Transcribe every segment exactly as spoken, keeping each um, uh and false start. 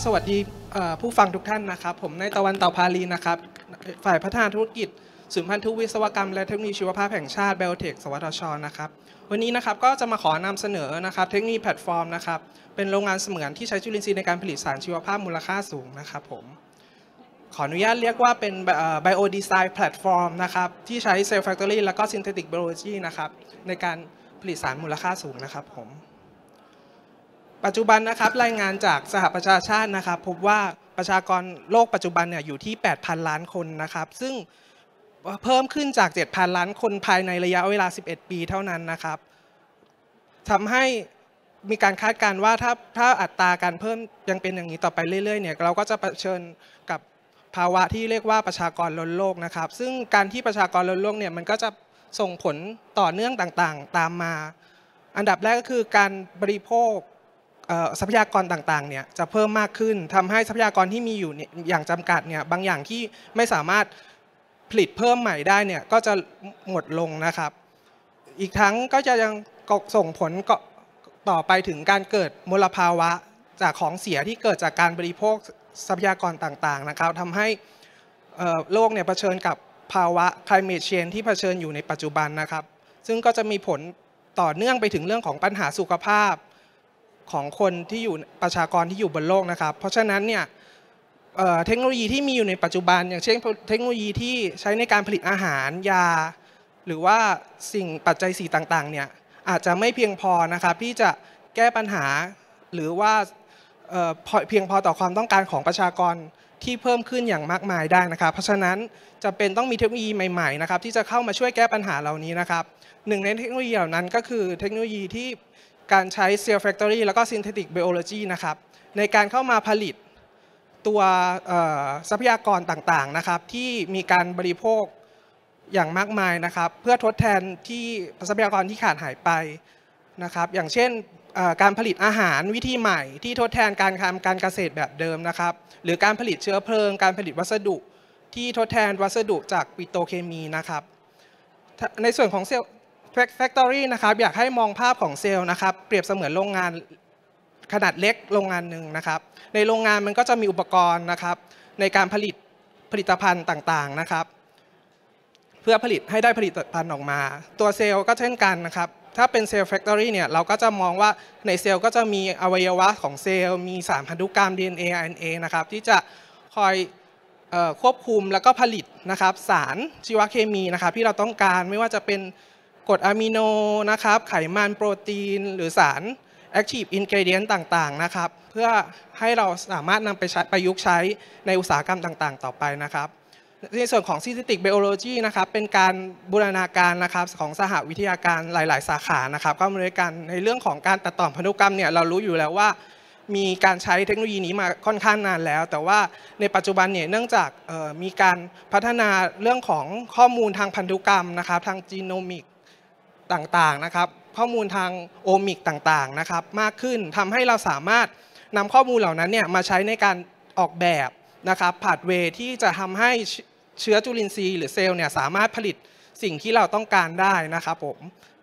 สวัสดีผู้ฟังทุกท่านนะครับผมนายตะวันเต่าพาลีนะครับฝ่ายพัฒนาธุรกิจศูนย์พันธุวิศวกรรมและเทคโนโลยีชีวภาพแห่งชาติ Biotech สวทช.นะครับวันนี้นะครับก็จะมาขอนำเสนอนะครับเทคโนโลยีแพลตฟอร์มนะครับเป็นโรงงานเสมือนที่ใช้จุลินทรีย์ในการผลิตสารชีวภาพมูลค่าสูงนะครับผมขออนุญาตเรียกว่าเป็น Bio Design Platform นะครับที่ใช้ Cell Factory แล้วก็ Synthetic Biology นะครับในการผลิตสารมูลค่าสูงนะครับผมปัจจุบันนะครับรายงานจากสหประชาชาตินะครับพบว่าประชากรโลกปัจจุบันเนี่ยอยู่ที่ แปดพัน ล้านคนนะครับซึ่งเพิ่มขึ้นจาก เจ็ดพัน ล้านคนภายในระยะเวลาสิบเอ็ดปีเท่านั้นนะครับทำให้มีการคาดการณ์ว่าถ้าถ้าอัตราการเพิ่มยังเป็นอย่างนี้ต่อไปเรื่อยๆเนี่ยเราก็จะเผชิญกับภาวะที่เรียกว่าประชากรล้นโลกนะครับซึ่งการที่ประชากรล้นโลกเนี่ยมันก็จะส่งผลต่อเนื่องต่างๆตามมาอันดับแรกก็คือการบริโภคทรัพยากรต่างๆเนี่ยจะเพิ่มมากขึ้นทำให้ทรัพยากรที่มีอยู่อย่างจำกัดเนี่ยบางอย่างที่ไม่สามารถผลิตเพิ่มใหม่ได้เนี่ยก็จะหมดลงนะครับอีกทั้งก็จะยังส่งผลต่อไปถึงการเกิดมลภาวะจากของเสียที่เกิดจากการบริโภคทรัพยากรต่างๆนะครับทำให้โลกเนี่ยเผชิญกับภาวะ climate change ที่เผชิญอยู่ในปัจจุบันนะครับซึ่งก็จะมีผลต่อเนื่องไปถึงเรื่องของปัญหาสุขภาพของคนที่อยู่ประชากรที่อยู่บนโลกนะครับเพราะฉะนั้นเนี่ยเทคโนโลยีที่มีอยู่ในปัจจุบันอย่างเช่นเทคโนโลยีที่ใช้ในการผลิตอาหารยาหรือว่าสิ่งปัจจัยสี่ต่างๆเนี่ยอาจจะไม่เพียงพอนะครับที่จะแก้ปัญหาหรือว่าเพียงพอต่อความต้องการของประชากรที่เพิ่มขึ้นอย่างมากมายได้นะครับเพราะฉะนั้นจำเป็นต้องมีเทคโนโลยีใหม่ๆนะครับที่จะเข้ามาช่วยแก้ปัญหาเหล่านี้นะครับหนึ่งในเทคโนโลยีเหล่านั้นก็คือเทคโนโลยีที่การใช้ Cell Factory แล้วก็ Synthetic Biology นะครับในการเข้ามาผลิตตัวทรัพยากรต่างๆนะครับที่มีการบริโภคอย่างมากมายนะครับเพื่อทดแทนที่ทรัพยากรที่ขาดหายไปนะครับอย่างเช่นการผลิตอาหารวิธีใหม่ที่ทดแทนการทำการเกษตรแบบเดิมนะครับหรือการผลิตเชื้อเพลิงการผลิตวัสดุที่ทดแทนวัสดุจากปิโตรเคมีนะครับในส่วนของเซลล์Factory นะครับอยากให้มองภาพของเซลล์นะครับเปรียบเสมือนโรงงานขนาดเล็กโรงงานหนึ่งนะครับในโรงงานมันก็จะมีอุปกรณ์นะครับในการผลิตผลิตภัณฑ์ต่างๆนะครับเพื่อผลิตให้ได้ผลิตภัณฑ์ออกมาตัวเซลล์ก็เช่นกันนะครับถ้าเป็นเซลล์ Factory เนี่ยเราก็จะมองว่าในเซลล์ก็จะมีอวัยวะของเซลล์มีสารพันธุกรรม ดี เอ็น เอ อาร์ เอ็น เอ นะครับที่จะคอยควบคุมแล้วก็ผลิตนะครับสารชีวเคมีนะครับที่เราต้องการไม่ว่าจะเป็นกรดอะมิโนนะครับไขมันโปรตีนหรือสาร Active Ingredient ต่างๆนะครับเพื่อให้เราสามารถนำไปใช้ประยุกต์ใช้ในอุตสาหกรรมต่างๆต่อไปนะครับในส่วนของ Synthetic Biology นะครับเป็นการบูรณาการนะครับของสหวิทยาการหลายๆสาขานะครับก็มาด้วยกันในเรื่องของการตัดต่อพันธุกรรมเนี่ยเรารู้อยู่แล้วว่ามีการใช้เทคโนโลยีนี้มาค่อนข้างนานแล้วแต่ว่าในปัจจุบันเนี่ยเนื่องจากมีการพัฒนาเรื่องของข้อมูลทางพันธุกรรมนะครับทางจีโนมิกต่างๆนะครับข้อมูลทางโอมิกต่างๆนะครับมากขึ้นทำให้เราสามารถนำข้อมูลเหล่านั้นเนี่ยมาใช้ในการออกแบบนะครับพาธเวย์ที่จะทำให้เชื้อจุลินทรีย์หรือเซลล์เนี่ยสามารถผลิตสิ่งที่เราต้องการได้นะครับผม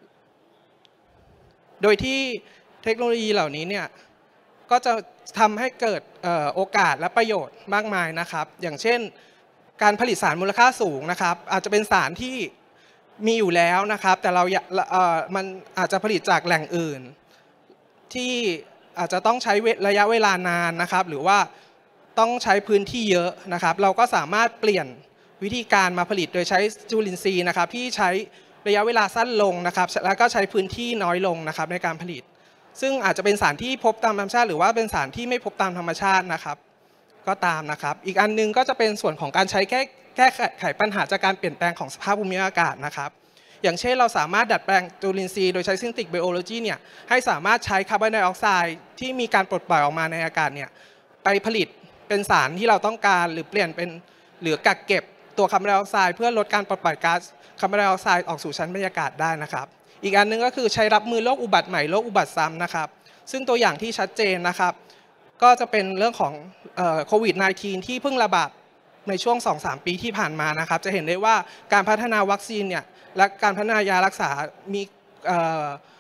โดยที่เทคโนโลยีเหล่านี้เนี่ยก็จะทำให้เกิดโอกาสและประโยชน์มากมายนะครับอย่างเช่นการผลิตสารมูลค่าสูงนะครับอาจจะเป็นสารที่มีอยู่แล้วนะครับแต่เรามันอาจจะผลิตจากแหล่งอื่นที่อาจจะต้องใช้ระยะเวลานานนะครับหรือว่าต้องใช้พื้นที่เยอะนะครับเราก็สามารถเปลี่ยนวิธีการมาผลิตโดยใช้จุลินทรีย์นะครับที่ใช้ระยะเวลาสั้นลงนะครับแล้วก็ใช้พื้นที่น้อยลงนะครับในการผลิตซึ่งอาจจะเป็นสารที่พบตามธรรมชาติหรือว่าเป็นสารที่ไม่พบตามธรรมชาตินะครับก็ตามนะครับอีกอันนึงก็จะเป็นส่วนของการใช้แก้แก้ไขปัญหาจากการเปลี่ยนแปลงของสภาพภูมิอากาศนะครับอย่างเช่นเราสามารถดัดแปลงจุลินทรีย์โดยใช้ Synthetic Biology เนี่ยให้สามารถใช้คาร์บอนไดออกไซด์ที่มีการปลดปล่อยออกมาในอากาศเนี่ยไปผลิตเป็นสารที่เราต้องการหรือเปลี่ยนเป็นหรือกักเก็บตัวคาร์บอนไดออกไซด์เพื่อลดการปลดปล่อยก๊าซคาร์บอนไดออกไซด์ออกสู่ชั้นบรรยากาศได้นะครับอีกอันนึงก็คือใช้รับมือโรคอุบัติใหม่โรคอุบัติซ้ำนะครับซึ่งตัวอย่างที่ชัดเจนนะครับก็จะเป็นเรื่องของโควิด สิบเก้า ที่เพิ่งระบาดในช่วง สองถึงสาม ปีที่ผ่านมานะครับจะเห็นได้ว่าการพัฒนาวัคซีนเนี่ยและการพัฒนายารักษามี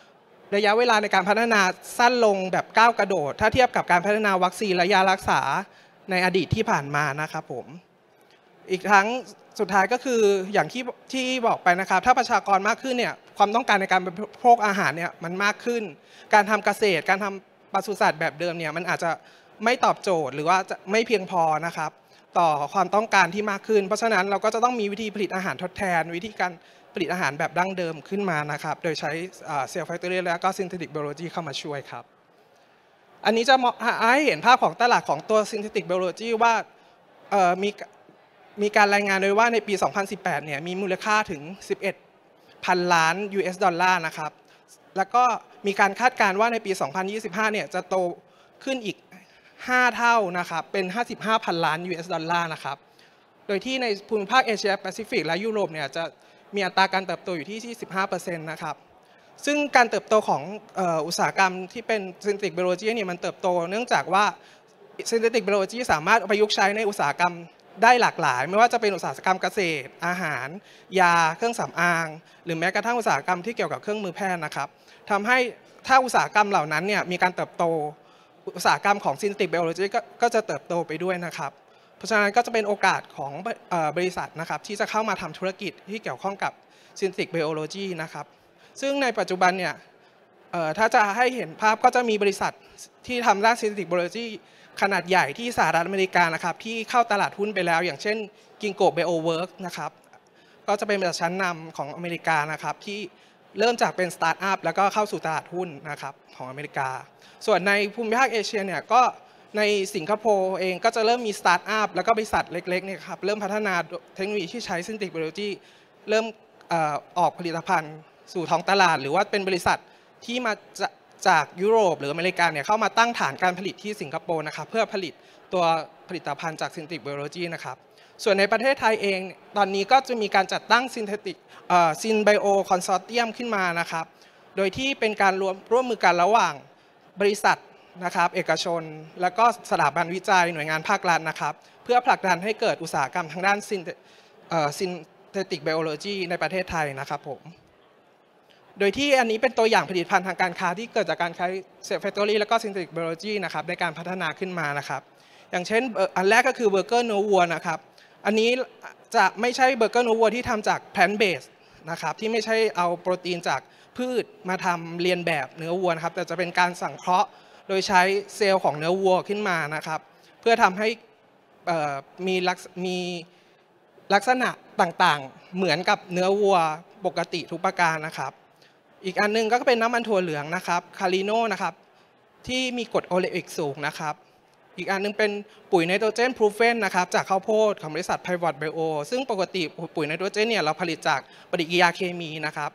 ระยะเวลาในการพัฒนาสั้นลงแบบก้าวกระโดดถ้าเทียบกับการพัฒนาวัคซีนและยารักษาในอดีตที่ผ่านมานะครับผมอีกทั้งสุดท้ายก็คืออย่างที่ที่บอกไปนะครับถ้าประชากรมากขึ้นเนี่ยความต้องการในการบริโภคอาหารเนี่ยมันมากขึ้นการทำเกษตรการทำปศุสัตว์แบบเดิมเนี่ยมันอาจจะไม่ตอบโจทย์หรือว่าจะไม่เพียงพอนะครับต่อความต้องการที่มากขึ้นเพราะฉะนั้นเราก็จะต้องมีวิธีผลิตอาหารทดแทนวิธีการผลิตอาหารแบบดั้งเดิมขึ้นมานะครับโดยใช้เซลล์แฟคทอรี่และก็ซินเทติกไบโอโลจีเข้ามาช่วยครับอันนี้จะให้เห็นภาพของตลาดของตัวซินเทติกไบโอโลจีว่ามีมีการรายงานโดยว่าในปี สองพันสิบแปด เนี่ยมีมูลค่าถึง สิบเอ็ดพัน ล้าน ยู เอส ดอลลาร์นะครับแล้วก็มีการคาดการณ์ว่าในปี สองพันยี่สิบห้า เนี่ยจะโตขึ้นอีก ห้า เท่านะครับเป็น ห้าสิบห้าพัน ล้าน ยู เอส ดอลลาร์นะครับโดยที่ในภูมิภาคเอเชียแปซิฟิกและยุโรปเนี่ยจะมีอัตราการเติบโตอยู่ที่ สิบห้าเปอร์เซ็นต์ นะครับซึ่งการเติบโตของอุตสาหกรรมที่เป็นซินเทติกไบโอโลจีเนี่ยมันเติบโตเนื่องจากว่าซินเทติกไบโอโลจีสามารถประยุกต์ใช้ในอุตสาหกรรมได้หลากหลายไม่ว่าจะเป็นอุตสาหกรรมเกษตรอาหารยาเครื่องสำอางหรือแม้กระทั่งอุตสาหกรรมที่เกี่ยวกับเครื่องมือแพทย์นะครับทำให้ถ้าอุตสาหกรรมเหล่านั้นเนี่ยมีการเติบโตอุตสาหกรรมของซินเทติกไบโอโลจีก็จะเติบโตไปด้วยนะครับเพราะฉะนั้นก็จะเป็นโอกาสของบริษัทนะครับที่จะเข้ามาทำธุรกิจที่เกี่ยวข้องกับซินเทติกไบโอโลจีนะครับซึ่งในปัจจุบันเนี่ยถ้าจะให้เห็นภาพก็จะมีบริษัทที่ทำด้านซินเทติกไบโอโลจีขนาดใหญ่ที่สหรัฐอเมริกานะครับที่เข้าตลาดหุ้นไปแล้วอย่างเช่นกิงโก ไบโอเวิร์คนะครับก็จะเป็นบริษัทชั้นนำของอเมริกานะครับที่เริ่มจากเป็นสตาร์ทอัพแล้วก็เข้าสู่ตลาดหุ้นนะครับของอเมริกาส่วนในภูมิภาคเอเชียเนี่ยก็ในสิงคโปร์เองก็จะเริ่มมีสตาร์ทอัพแล้วก็บริษัทเล็กๆเนี่ยครับเริ่มพัฒนาเทคโนโลยีที่ใช้ซินเทติกไบโอโลจีเริ่มออกผลิตภัณฑ์สู่ท้องตลาดหรือว่าเป็นบริษัทที่มาจะจากยุโรปหรืออเมริกาเนี่ยเข้ามาตั้งฐานการผลิตที่สิงคโปร์นะครับเพื่อผลิตตัวผลิตภัณฑ์จากซินเทติกไบโอโลจีนะครับส่วนในประเทศไทยเองตอนนี้ก็จะมีการจัดตั้งซินเทติกซินไบโอคอนโซร์เตียมขึ้นมานะครับโดยที่เป็นการรวมร่วมมือกันระหว่างบริษัทนะครับเอกชนแล้วก็สถาบันวิจัยหน่วยงานภาครัฐนะครับเพื่อผลักดันให้เกิดอุตสาหกรรมทางด้านซินเทติกไบโอโลจีในประเทศไทยนะครับผมโดยที่อันนี้เป็นตัวอย่างผลิตภัณฑ์ทางการค้าที่เกิดจากการใช้เซลล์แฟคทอรี่และก็ซินเทติกไบโอโลจีนะครับในการพัฒนาขึ้นมานะครับอย่างเช่นอันแรกก็คือเบอร์เกอร์เนื้อวัวนะครับอันนี้จะไม่ใช่เบอร์เกอร์เนื้อวัวที่ทำจากแพลนท์เบสนะครับที่ไม่ใช่เอาโปรตีนจากพืชมาทำเรียนแบบเนื้อวัวนะครับแต่จะเป็นการสังเคราะห์โดยใช้เซลล์ของเนื้อวัวขึ้นมานะครับเพื่อทำให้มีลักษมีลักษณะต่างๆเหมือนกับเนื้อวัวปกติทุกประการนะครับอีกอันนึงก็เป็นน้ำมันถั่วเหลืองนะครับคาริโนนะครับที่มีกรดโอเลอิกสูงนะครับอีกอันนึงเป็นปุ๋ยไนโตรเจนพรูเฟนนะครับจากข้าวโพดของบริษัทไพวอตไบโอซึ่งปกติปุ๋ยไนโตรเจนเนี่ยเราผลิตจากปฏิกิริยาเคมีนะครับ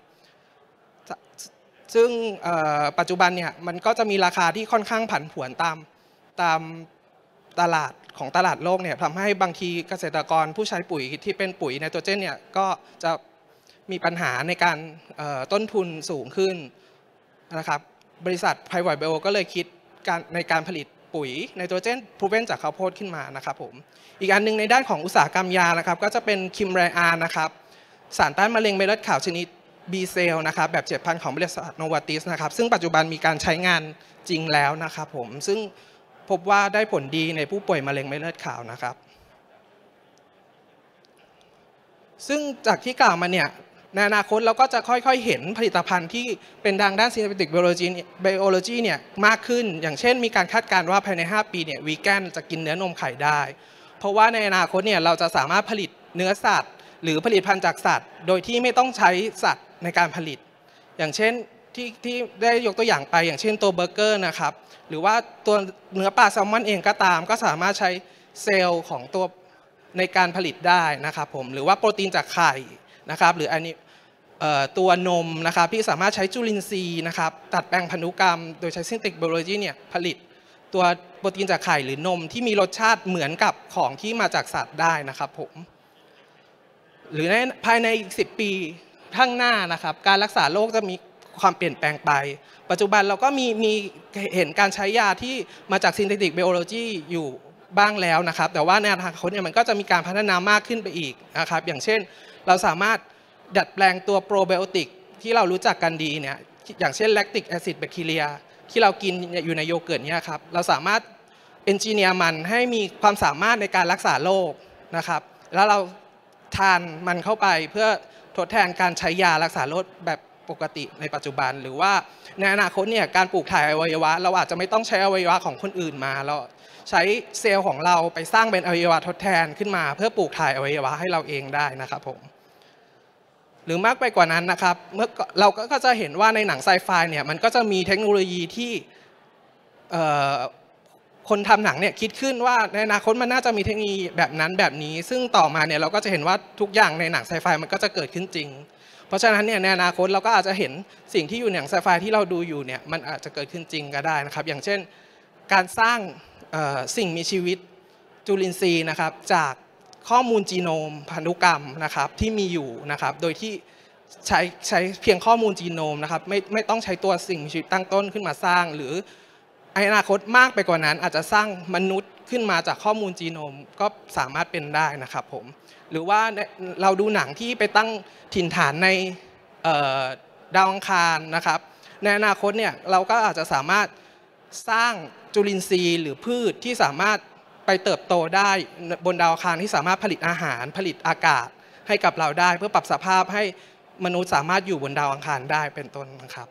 ซึ่งปัจจุบันเนี่ยมันก็จะมีราคาที่ค่อนข้างผันผวนตามตามตลาดของตลาดโลกเนี่ยทำให้บางทีเกษตรกรผู้ใช้ปุ๋ยที่เป็นปุ๋ยไนโตรเจนเนี่ยก็จะมีปัญหาในการต้นทุนสูงขึ้นนะครับบริษัทไพวอตไบโอก็เลยคิดการในการผลิตปุ๋ยไนโตรเจนพรูเฟนจากข้าวโพดขึ้นมานะครับผมอีกอันนึงในด้านของอุตสาหกรรมยานะครับก็จะเป็นคิมไรอาร์นะครับสารต้านมะเร็งเม็ดเลือดขาวชนิดBเซลนะครับแบบเจ็ดพันของบริษัทโนวาติสนะครับซึ่งปัจจุบันมีการใช้งานจริงแล้วนะครับผมซึ่งพบว่าได้ผลดีในผู้ป่วยมะเร็งเม็ดเลือดขาวนะครับซึ่งจากที่กล่าวมาเนี่ยในอนาคตเราก็จะค่อยๆเห็นผลิตภัณฑ์ที่เป็นทางด้านซินเทติกไบโอโลจีไบโอโลจีเนี่ยมากขึ้นอย่างเช่นมีการคาดการณ์ว่าภายในห้าปีเนี่ยวีแกนจะกินเนื้อนมไข่ได้เพราะว่าในอนาคตเนี่ยเราจะสามารถผลิตเนื้อสัตว์หรือผลิตภัณฑ์จากสัตว์โดยที่ไม่ต้องใช้สัตว์ในการผลิตอย่างเช่นที่ที่ได้ยกตัวอย่างไปอย่างเช่นตัวเบอร์เกอร์นะครับหรือว่าตัวเนื้อปลาแซลมอนเองก็ตามก็สามารถใช้เซลล์ของตัวในการผลิตได้นะครับผมหรือว่าโปรตีนจากไข่นะครับหรืออันนี้ตัวนมนะครับที่สามารถใช้จุลินทรีย์นะครับตัดแปลงพันธุกรรมโดยใช้ซินเทติกไบโอโลจีเนี่ยผลิตตัวโปรตีนจากไข่หรือนมที่มีรสชาติเหมือนกับของที่มาจากสัตว์ได้นะครับผมหรือในภายในอีกสิบปีข้างหน้านะครับการรักษาโรคจะมีความเปลี่ยนแปลงไปปัจจุบันเราก็มีมีเห็นการใช้ยาที่มาจากซินเทติกไบโอโลจีอยู่บ้างแล้วนะครับแต่ว่าในอนาคตเนี่ยมันก็จะมีการพัฒนามากขึ้นไปอีกนะครับอย่างเช่นเราสามารถดัดแปลงตัวโปรไบโอติกที่เรารู้จักกันดีเนี่ยอย่างเช่นแลคติกแอซิดแบคทีเรียที่เรากินอยู่ในโยเกิร์ตเนี่ยครับเราสามารถเอนจิเนียร์มันให้มีความสามารถในการรักษาโรคนะครับแล้วเราทานมันเข้าไปเพื่อทดแทนการใช้ยารักษาโรคแบบปกติในปัจจุบันหรือว่าในอนาคตเนี่ยการปลูกถ่ายอวัยวะเราอาจจะไม่ต้องใช้อวัยวะของคนอื่นมาเราใช้เซลล์ของเราไปสร้างเป็นอวัยวะทดแทนขึ้นมาเพื่อปลูกถ่ายอวัยวะให้เราเองได้นะครับผมหรือมากไปกว่านั้นนะครับเมื่อเราก็จะเห็นว่าในหนังไซไฟเนี่ยมันก็จะมีเทคโนโลยีที่คนทำหนังเนี่ยคิดขึ้นว่าในอนาคตมันน่าจะมีเทคโนโลยีแบบนั้นแบบนี้ซึ่งต่อมาเนี่ยเราก็จะเห็นว่าทุกอย่างในหนังไซไฟมันก็จะเกิดขึ้นจริงเพราะฉะนั้นเนี่ยในอนาคตเราก็อาจจะเห็นสิ่งที่อยู่ในหนังไซไฟที่เราดูอยู่เนี่ยมันอาจจะเกิดขึ้นจริงก็ได้นะครับอย่างเช่นการสร้างสิ่งมีชีวิตจุลินทรีย์นะครับจากข้อมูลจีโนมพันธุกรรมนะครับที่มีอยู่นะครับโดยที่ใช้ใช้เพียงข้อมูลจีโนมนะครับไม่ไม่ต้องใช้ตัวสิ่งมีชีวิตตั้งต้นขึ้นมาสร้างหรือในอนาคตมากไปกว่านั้นอาจจะสร้างมนุษย์ขึ้นมาจากข้อมูลจีโนมก็สามารถเป็นได้นะครับผมหรือว่าเราดูหนังที่ไปตั้งถิ่นฐานในดาวอังคารนะครับในอนาคตเนี่ยเราก็อาจจะสามารถสร้างจุลินทรีย์หรือพืชที่สามารถไปเติบโตได้บนดาวอังคารที่สามารถผลิตอาหารผลิตอากาศให้กับเราได้เพื่อปรับสภาพให้มนุษย์สามารถอยู่บนดาวอังคารได้เป็นต้นนะครับ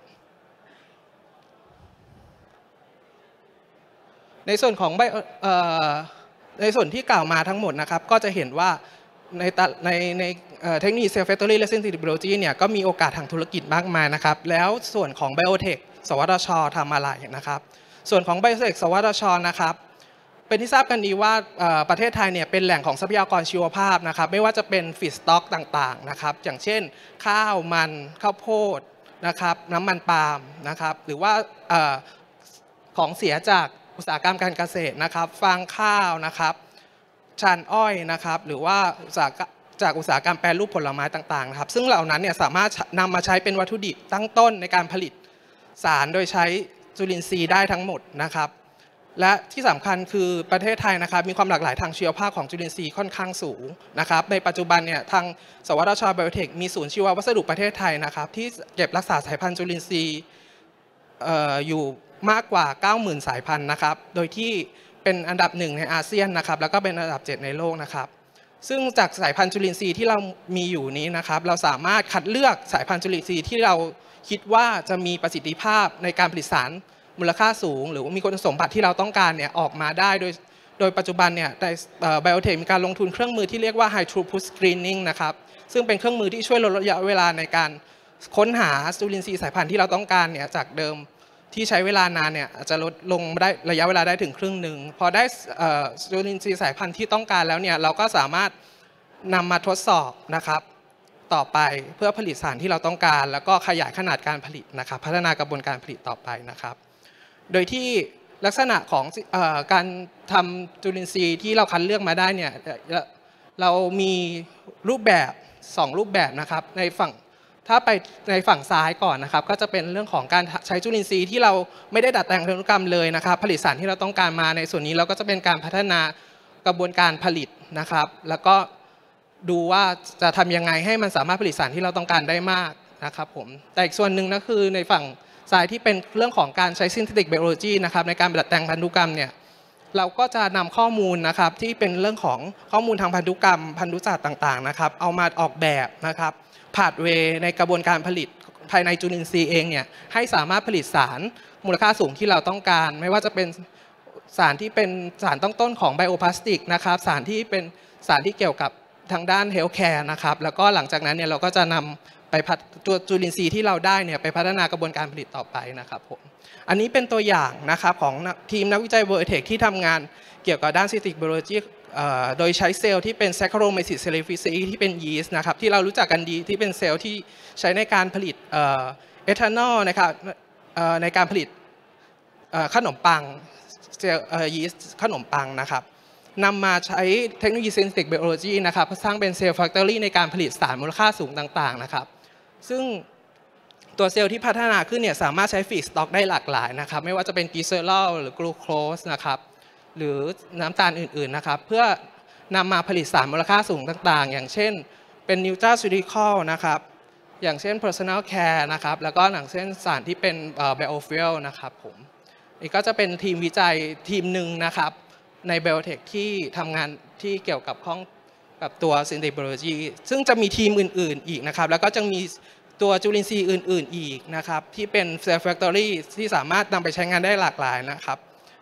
ในส่วนของในส่วนที่กล่าวมาทั้งหมดนะครับก็จะเห็นว่าในในในเทคโนโลยี Cell Factory Resistance Biology เนี่ยก็มีโอกาสทางธุรกิจมากมายนะครับแล้วส่วนของ Biotech สวทช.ทำอะไรนะครับส่วนของ Biotech สวทช.นะครับเป็นที่ทราบกันดีว่าประเทศไทยเนี่ยเป็นแหล่งของทรัพยากรชีวภาพนะครับไม่ว่าจะเป็นฟีดสต็อกต่างๆนะครับอย่างเช่นข้าวมันข้าวโพดนะครับน้ำมันปาล์มนะครับหรือว่าของเสียจากอุตสาหกรรมการเกษตรนะครับฟางข้าวนะครับชานอ้อยนะครับหรือว่าจากอุตสาหกรรมแปรรูปผลไม้ต่างๆนะครับซึ่งเหล่านั้นเนี่ยสามารถนำมาใช้เป็นวัตถุดิบตั้งต้นในการผลิตสารโดยใช้จุลินทรีย์ได้ทั้งหมดนะครับและที่สำคัญคือประเทศไทยนะครับมีความหลากหลายทางชีวภาพของจุลินทรีย์ค่อนข้างสูงนะครับในปัจจุบันเนี่ยทางสวทช.ไบโอเทคมีศูนย์ชีววัสดุประเทศไทยนะครับที่เก็บรักษาสายพันธุ์จุลินทรีย์อยู่มากกว่า เก้าหมื่น สายพันธุ์นะครับโดยที่เป็นอันดับหนึ่งในอาเซียนนะครับแล้วก็เป็นอันดับเจ็ดในโลกนะครับซึ่งจากสายพันธุ์จุลินทรีย์ที่เรามีอยู่นี้นะครับเราสามารถคัดเลือกสายพันธุ์จุลินทรีย์ที่เราคิดว่าจะมีประสิทธิภาพในการผลิตสารมูลค่าสูงหรือมีคุณสมบัติที่เราต้องการเนี่ยออกมาได้โดยโดยปัจจุบันเนี่ยในไบโอเทคมีการลงทุนเครื่องมือที่เรียกว่า High Throughput Screening นะครับซึ่งเป็นเครื่องมือที่ช่วยลดระยะเวลาในการค้นหาจุลินทรีย์สายพันธุ์ที่เราต้องการเนี่ยจากเดิมที่ใช้เวลานานเนี่ยอาจจะลดลงได้ระยะเวลาได้ถึงครึ่งหนึ่งพอได้จุลินทรีย์สายพันธุ์ที่ต้องการแล้วเนี่ยเราก็สามารถนำมาทดสอบนะครับต่อไปเพื่อผลิตสารที่เราต้องการแล้วก็ขยายขนาดการผลิตนะครับพัฒนากระบวนการผลิตต่อไปนะครับโดยที่ลักษณะของการทำจุลินทรีย์ที่เราคัดเลือกมาได้เนี่ยเรามีรูปแบบสองรูปแบบนะครับในฝั่งถ้าไปในฝั่งซ้ายก่อนนะครับก็จะเป็นเรื่องของการใช้จุลินทรีย์ที่เราไม่ได้ดัดแปลงพันธุกรรมเลยนะครับผลิตสารที่เราต้องการมาในส่วนนี้เราก็จะเป็นการพัฒนากระบวนการผลิตนะครับแล้วก็ดูว่าจะทำยังไงให้มันสามารถผลิตสารที่เราต้องการได้มากนะครับผมแต่อีกส่วนหนึ่งก็คือในฝั่งซ้ายที่เป็นเรื่องของการใช้ synthetic biology นะครับในการดัดแปลงพันธุกรรมเนี่ยเราก็จะนำข้อมูลนะครับที่เป็นเรื่องของข้อมูลทางพันธุกรรมพันธุศาสตร์ต่างๆนะครับเอามาออกแบบนะครับพาธเวย์ในกระบวนการผลิตภายในจุลินทรีย์เองเนี่ยให้สามารถผลิตสารมูลค่าสูงที่เราต้องการไม่ว่าจะเป็นสารที่เป็นสารต้องต้นของไบโอพลาสติกนะครับสารที่เป็นสารที่เกี่ยวกับทางด้านเฮลท์แคร์นะครับแล้วก็หลังจากนั้นเนี่ยเราก็จะนำไปพัฒตัวจุลินทรีย์ที่เราได้เนี่ยไปพัฒนากระบวนการผลิตต่อไปนะครับผมอันนี้เป็นตัวอย่างนะครับของทีมนักวิจัย Biotech ที่ทำงานเกี่ยวกับด้าน synthetic biology โดยใช้เซลล์ที่เป็น Saccharomyces cerevisiae ที่เป็นยีสต์นะครับที่เรารู้จักกันดีที่เป็นเซลล์ที่ใช้ในการผลิตเอทานอลนะครับในการผลิตขนมปังเซลล์ยีสต์ขนมปังนะครับนำมาใช้เทคโนโลยี synthetic biology นะครับเพื่อสร้างเป็นเซลล์แฟคทอรี่ในการผลิตสารมูลค่าสูงต่างๆนะครับซึ่งตัวเซลล์ที่พัฒนาขึ้นเนี่ยสามารถใช้ฟีดสต็อกได้หลากหลายนะครับไม่ว่าจะเป็นกลีเซอรอลหรือกลูโคสนะครับหรือน้ำตาลอื่นๆนะครับเพื่อนำมาผลิตสารมูลค่าสูงต่างๆอย่างเช่นเป็นนิวทราซิลิคอลนะครับอย่างเช่น personal care นะครับแล้วก็อย่างเช่นสารที่เป็น biofuel นะครับผมนี่ก็จะเป็นทีมวิจัยทีมหนึ่งนะครับใน biotech ที่ทำงานที่เกี่ยวกับข้องกับตัว synthetic biology ซึ่งจะมีทีมอื่นๆอีกนะครับแล้วก็จะมีตัวจุลินทรีย์อื่นๆอีกนะครับที่เป็น cell factory ที่สามารถนำไปใช้งานได้หลากหลายนะครับ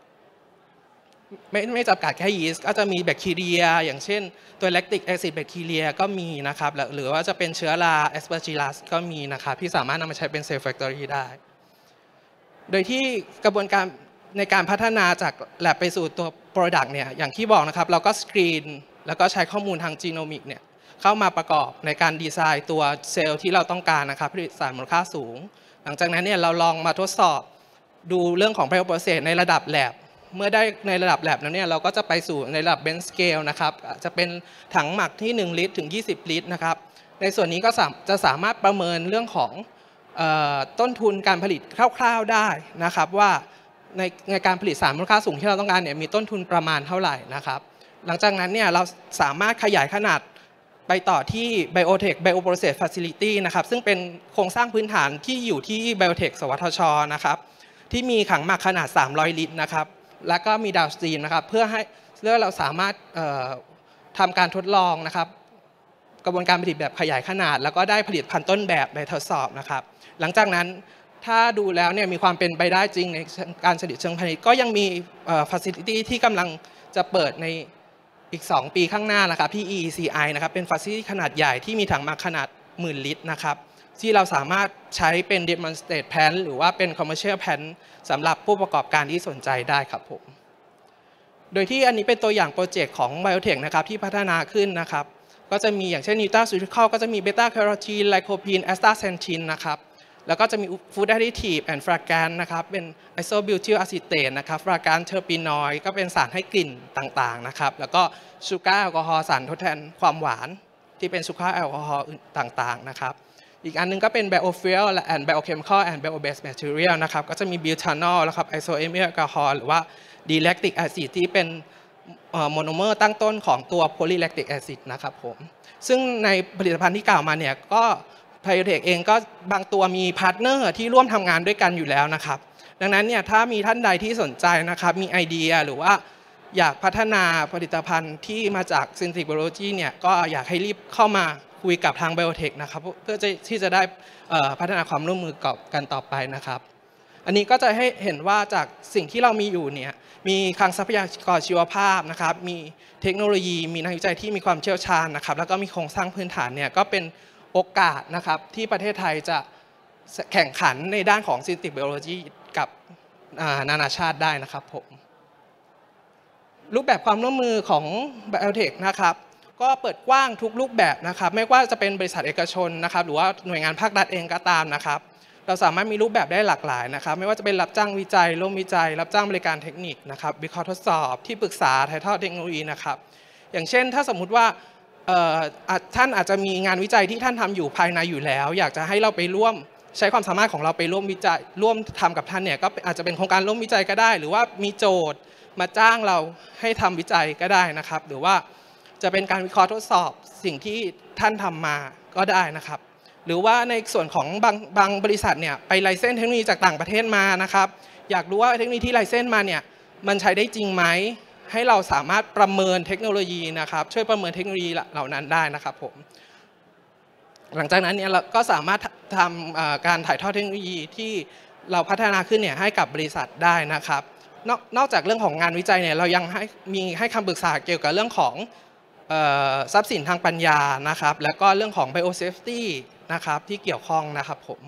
ไม่ไม่จำกัดแค่ยีสต์ก็จะมีแบคทีเรียอย่างเช่นตัวแลคติกแอซิดแบคทีเรียก็มีนะครับหรือว่าจะเป็นเชื้อราแอสเปอร์จิลัสก็มีนะครับที่สามารถนำมาใช้เป็นเซลล์แฟคทอรี่ได้โดยที่กระบวนการในการพัฒนาจาก lab ไปสู่ตัว product เนี่ยอย่างที่บอกนะครับเราก็สกรีนแล้วก็ใช้ข้อมูลทางจีโนมิกเนี่ยเข้ามาประกอบในการดีไซน์ตัวเซลล์ที่เราต้องการนะครับผลิตสารมูลค่าสูงหลังจากนั้นเนี่ยเราลองมาทดสอบดูเรื่องของ bioprocess ในระดับ labเมื่อได้ในระดับ lab แล้วเนี่ยเราก็จะไปสู่ในระดับ bench scale นะครับจะเป็นถังหมักที่หนึ่งลิตรถึงยี่สิบลิตรนะครับในส่วนนี้ก็จะสามารถประเมินเรื่องของต้นทุนการผลิตคร่าวๆได้นะครับว่าในในการผลิตสารมูลค่าสูงที่เราต้องการเนี่ยมีต้นทุนประมาณเท่าไหร่นะครับหลังจากนั้นเนี่ยเราสามารถขยายขนาดไปต่อที่ Biotech Bioprocess Facility นะครับซึ่งเป็นโครงสร้างพื้นฐานที่อยู่ที่ Biotech สวทช.นะครับที่มีถังหมักขนาดสามร้อยลิตรนะครับแล้วก็มีดาวสตรีมนะครับเพื่อให้เพื่อเราสามารถทำการทดลองนะครับกระบวนการผลิตแบบขยายขนาดแล้วก็ได้ผลิตพันธุ์ต้นแบบไปทดสอบนะครับหลังจากนั้นถ้าดูแล้วเนี่ยมีความเป็นไปได้จริงในการผลิตเชิงพาณิชย์ก็ยังมี facility ที่กำลังจะเปิดในอีกสองปีข้างหน้านะครับที่ อี อี ซี ไอ นะครับเป็น facility ขนาดใหญ่ที่มีถังหมักขนาดหมื่นลิตรนะครับที่เราสามารถใช้เป็น demonstrate plan หรือว่าเป็น commercial plan สำหรับผู้ประกอบการที่สนใจได้ครับผมโดยที่อันนี้เป็นตัวอย่างโปรเจกต์ของ Biotech นะครับที่พัฒนาขึ้นนะครับก็จะมีอย่างเช่น Nutraceutical ก็จะมี Beta Carotene Lycopene Astaxanthin นะครับแล้วก็จะมี Food Additive and Fragrance นะครับเป็น Isobutyl Acetate นะครับ Fragrance Terpenoid ก็เป็นสารให้กลิ่นต่างๆนะครับแล้วก็ Sugar Alcohol สารทดแทนความหวานที่เป็น Sugar Alcohol ต่างๆนะครับอีกอันนึงก็เป็น biofuel and biochemical and bio-based material นะครับก็จะมี butanol นะครับ isoamyl alcohol หรือว่า D-lactic acid ที่เป็นโมโนเมอร์ตั้งต้นของตัว polylactic acid นะครับผมซึ่งในผลิตภัณฑ์ที่กล่าวมาเนี่ยก็ Biotech เองก็บางตัวมีพาร์ทเนอร์ที่ร่วมทำงานด้วยกันอยู่แล้วนะครับดังนั้นเนี่ยถ้ามีท่านใดที่สนใจนะครับมีไอเดียหรือว่าอยากพัฒนาผลิตภัณฑ์ที่มาจาก synthetic biology เนี่ยก็อยากให้รีบเข้ามาคุยกับทาง Biotech นะครับเพื่อที่จะได้พัฒนาความร่วมมือกันต่อไปนะครับอันนี้ก็จะให้เห็นว่าจากสิ่งที่เรามีอยู่เนี่ยมีคลังทรัพยากรชีวภาพนะครับมีเทคโนโลยีมีนักวิจัยที่มีความเชี่ยวชาญนะครับแล้วก็มีโครงสร้างพื้นฐานเนี่ยก็เป็นโอกาสนะครับที่ประเทศไทยจะแข่งขันในด้านของ synthetic biology กับนานาชาติได้นะครับผมรูปแบบความร่วมมือของ Biotech นะครับก็เปิดกว้างทุกรูปแบบนะครับไม่ว่าจะเป็นบริษัทเอกชนนะครับหรือว่าหน่วยงานภาครัฐเองก็ตามนะครับเราสามารถมีรูปแบบได้หลากหลายนะครับไม่ว่าจะเป็นรับจ้างวิจัยร่วมวิจัยรับจ้างบริการเทคนิคนะครับวิเคราะห์ทดสอบที่ปรึกษาถ่ายทอดเทคโนโลยีนะครับอย่างเช่นถ้าสมมุติว่าท่านอาจจะมีงานวิจัยที่ท่านทำอยู่ภายในอยู่แล้วอยากจะให้เราไปร่วมใช้ความสามารถของเราไปร่วมวิจัยร่วมทำกับท่านเนี่ยก็อาจจะเป็นโครงการร่วมวิจัยก็ได้หรือว่ามีโจทย์มาจ้างเราให้ทำวิจัยก็ได้นะครับหรือว่าจะเป็นการวิเคราะห์ทดสอบสิ่งที่ท่านทำมาก็ได้นะครับหรือว่าในส่วนของบางบางบริษัทเนี่ยไปไลเซนส์เทคโนโลยีจากต่างประเทศมานะครับอยากรู้ว่าเทคโนโลยีที่ไลเซนส์มาเนี่ยมันใช้ได้จริงไหมให้เราสามารถประเมินเทคโนโลยีนะครับช่วยประเมินเทคโนโลยีเหล่านั้นได้นะครับผมหลังจากนั้นเนี่ยเราก็สามารถทำการถ่ายทอดเทคโนโลยีที่เราพัฒนาขึ้นเนี่ยให้กับบริษัทได้นะครับนอกนอกจากเรื่องของงานวิจัยเนี่ยเรายังให้มีให้คำปรึกษาเกี่ยวกับเรื่องของทรัพย์สินทางปัญญานะครับแล้วก็เรื่องของ biosafety นะครับที่เกี่ยวข้องนะครับผม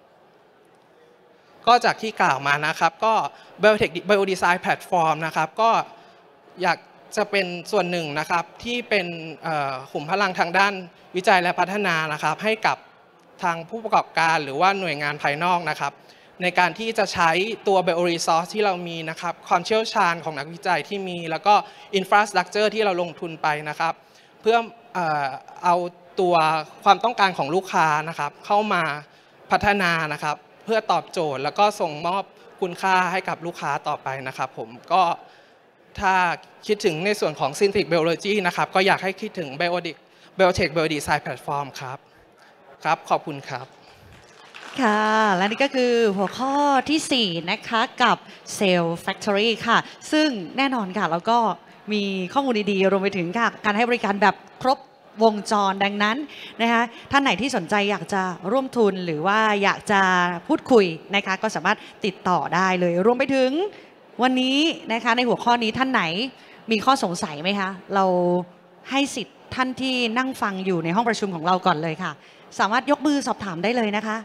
ก็จากที่กล่าวมานะครับก็ Biotech Biodesign Platform นะครับก็อยากจะเป็นส่วนหนึ่งนะครับที่เป็นขุมพลังทางด้านวิจัยและพัฒนานะครับให้กับทางผู้ประกอบการหรือว่าหน่วยงานภายนอกนะครับในการที่จะใช้ตัว Bioresource ที่เรามีนะครับความเชี่ยวชาญของนักวิจัยที่มีแล้วก็ Infrastructure ที่เราลงทุนไปนะครับเพื่อเอาตัวความต้องการของลูกค้านะครับเข้ามาพัฒนานะครับเพื่อตอบโจทย์แล้วก็ส่งมอบคุณค่าให้กับลูกค้าต่อไปนะครับผมก็ถ้าคิดถึงในส่วนของ synthetic biology นะครับก็อยากให้คิดถึง Biotech Biodesign Platform ครับครับขอบคุณครับค่ะและนี่ก็คือหัวข้อที่สี่นะคะกับ Sale Factory ค่ะซึ่งแน่นอนค่ะแล้วก็มีข้อมูลดีๆรวมไปถึงค่ะการให้บริการแบบครบวงจรดังนั้นนะคะท่านไหนที่สนใจอยากจะร่วมทุนหรือว่าอยากจะพูดคุยนะคะก็สามารถติดต่อได้เลยรวมไปถึงวันนี้นะคะในหัวข้อนี้ท่านไหนมีข้อสงสัยไหมคะเราให้สิทธิ์ท่านที่นั่งฟังอยู่ในห้องประชุมของเราก่อนเลยค่ะสามารถยกมือสอบถามได้เลยนะคะ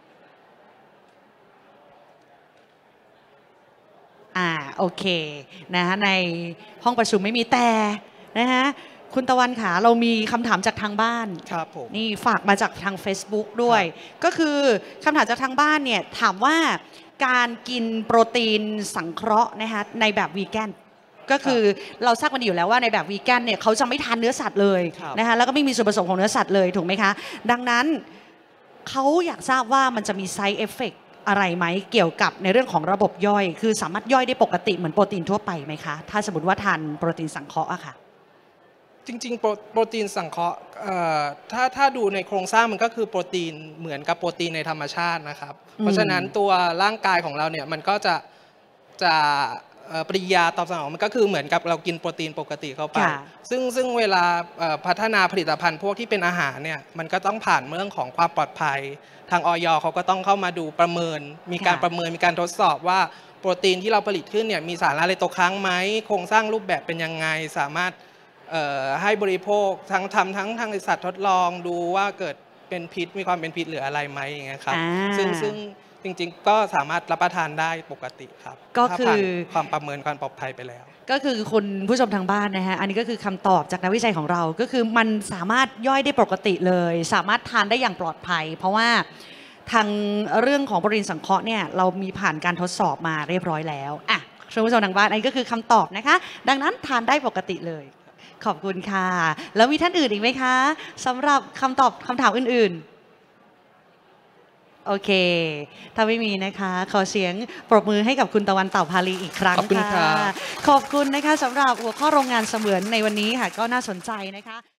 อ่าโอเคนะคะในห้องประชุมไม่มีแต่นะคะคุณตะวันขาเรามีคำถามจากทางบ้านครับผมนี่ฝากมาจากทาง Facebook ด้วยก็คือคำถามจากทางบ้านเนี่ยถามว่าการกินโปรตีนสังเคราะห์นะคะในแบบวีแกนก็คือเราทราบกันอยู่แล้วว่าในแบบวีแกนเนี่ยเขาจะไม่ทานเนื้อสัตว์เลยนะคะแล้วก็ไม่มีส่วนผสมของเนื้อสัตว์เลยถูกไหมคะดังนั้นเขาอยากทราบว่ามันจะมี side effectอะไรไหมเกี่ยวกับในเรื่องของระบบย่อยคือสามารถย่อยได้ปกติเหมือนโปรตีนทั่วไปไหมคะถ้าสมมติว่าทานโปรตีนสังเคราะห์อะค่ะจริงๆ โปรโปรตีนสังเคราะห์ถ้าถ้าดูในโครงสร้างมันก็คือโปรตีนเหมือนกับโปรตีนในธรรมชาตินะครับเพราะฉะนั้นตัวร่างกายของเราเนี่ยมันก็จะจะปฏิกิริยาตอบสนองมันก็คือเหมือนกับเรากินโปรตีนปกติเข้าไปซึ่งซึ่งเวลาพัฒนาผลิตภัณฑ์พวกที่เป็นอาหารเนี่ยมันก็ต้องผ่านเรื่องของความปลอดภัยทางอย.เขาก็ต้องเข้ามาดูประเมินมีการประเมินมีการทดสอบว่าโปรตีนที่เราผลิตขึ้นเนี่ยมีสารอะไรตกค้างไหมโครงสร้างรูปแบบเป็นยังไงสามารถให้บริโภคทั้งทำทั้งทางสัตว์ทดลองดูว่าเกิดเป็นพิษมีความเป็นพิษหรืออะไรไหมอย่างเงี้ยครับซึ่งซึ่งจริงๆก็สามารถรับประทานได้ปกติครับก็คือความประเมินความปลอดภัยไปแล้วก็คือคุณผู้ชมทางบ้านนะฮะอันนี้ก็คือคำตอบจากนักวิจัยของเราก็คือมันสามารถย่อยได้ปกติเลยสามารถทานได้อย่างปลอดภัยเพราะว่าทางเรื่องของโปรตีนสังเคราะห์เนี่ยเรามีผ่านการทดสอบมาเรียบร้อยแล้วอ่ะคุณผู้ชมทางบ้านอันนี้ก็คือคำตอบนะคะดังนั้นทานได้ปกติเลยขอบคุณค่ะแล้วมีท่านอื่นอีกไหมคะสำหรับคำตอบคำถามอื่นๆโอเคถ้าไม่มีนะคะขอเสียงปรบมือให้กับคุณตะวันเต่าพาลีอีกครั้งขอบคุณค่ะขอบคุณนะคะสำหรับหัวข้อโรงงานเสมือนในวันนี้ค่ะก็น่าสนใจนะคะ